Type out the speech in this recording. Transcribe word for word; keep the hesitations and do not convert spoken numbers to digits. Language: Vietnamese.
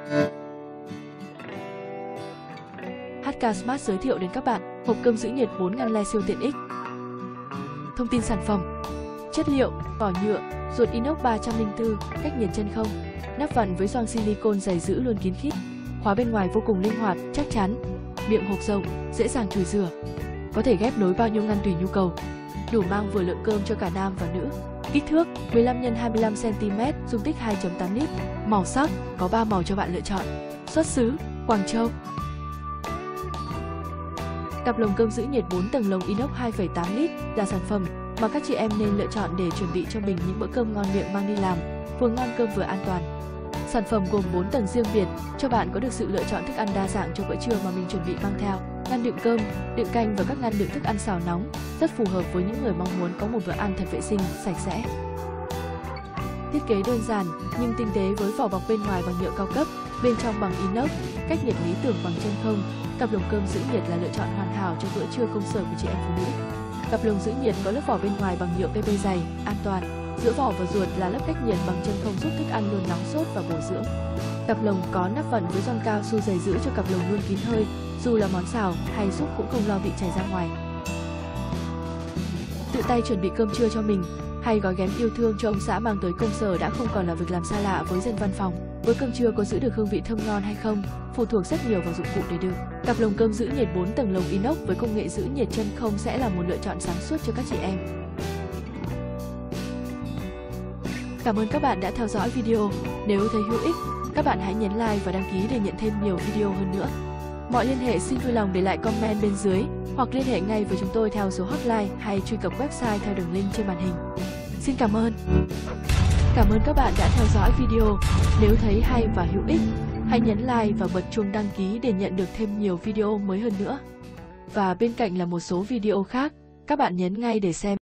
hát ca Smart giới thiệu đến các bạn hộp cơm giữ nhiệt bốn ngăn le siêu tiện ích. Thông tin sản phẩm: chất liệu: vỏ nhựa, ruột inox ba trăm lẻ bốn, cách nhiệt chân không, nắp vặn với gioăng silicon dày giữ luôn kín khít, khóa bên ngoài vô cùng linh hoạt, chắc chắn, miệng hộp rộng, dễ dàng chùi rửa, có thể ghép nối bao nhiêu ngăn tùy nhu cầu, đủ mang vừa lượng cơm cho cả nam và nữ. Kích thước mười lăm nhân hai mươi lăm xăng ti mét, dung tích hai phẩy tám lít, màu sắc có ba màu cho bạn lựa chọn. Xuất xứ: Quảng Châu. Cặp lồng cơm giữ nhiệt bốn tầng lồng inox hai phẩy tám lít là sản phẩm mà các chị em nên lựa chọn để chuẩn bị cho mình những bữa cơm ngon miệng mang đi làm, vừa ngon cơm vừa an toàn. Sản phẩm gồm bốn tầng riêng biệt, cho bạn có được sự lựa chọn thức ăn đa dạng cho bữa trưa mà mình chuẩn bị mang theo. Ngăn đựng cơm, đựng canh và các ngăn đựng thức ăn xào nóng, rất phù hợp với những người mong muốn có một bữa ăn thật vệ sinh, sạch sẽ. Thiết kế đơn giản nhưng tinh tế với vỏ bọc bên ngoài bằng nhựa cao cấp, bên trong bằng inox, cách nhiệt lý tưởng bằng chân không. Cặp lồng cơm giữ nhiệt là lựa chọn hoàn hảo cho bữa trưa công sở của chị em phụ nữ. Cặp lồng giữ nhiệt có lớp vỏ bên ngoài bằng nhựa pê pê dày, an toàn. Giữa vỏ và ruột là lớp cách nhiệt bằng chân không giúp thức ăn luôn nóng sốt và bổ dưỡng. Cặp lồng có nắp vặn với gioăng cao su dày giữ cho cặp lồng luôn kín hơi, dù là món xào hay súp cũng không lo bị chảy ra ngoài. Tự tay chuẩn bị cơm trưa cho mình hay gói ghém yêu thương cho ông xã mang tới công sở đã không còn là việc làm xa lạ với dân văn phòng. Bữa cơm trưa có giữ được hương vị thơm ngon hay không phụ thuộc rất nhiều vào dụng cụ để đựng. Cặp lồng cơm giữ nhiệt bốn tầng lồng inox với công nghệ giữ nhiệt chân không sẽ là một lựa chọn sáng suốt cho các chị em. Cảm ơn các bạn đã theo dõi video. Nếu thấy hữu ích, các bạn hãy nhấn like và đăng ký để nhận thêm nhiều video hơn nữa. Mọi liên hệ xin vui lòng để lại comment bên dưới hoặc liên hệ ngay với chúng tôi theo số hotline hay truy cập website theo đường link trên màn hình. Xin cảm ơn. Cảm ơn các bạn đã theo dõi video. Nếu thấy hay và hữu ích, hãy nhấn like và bật chuông đăng ký để nhận được thêm nhiều video mới hơn nữa. Và bên cạnh là một số video khác, các bạn nhấn ngay để xem.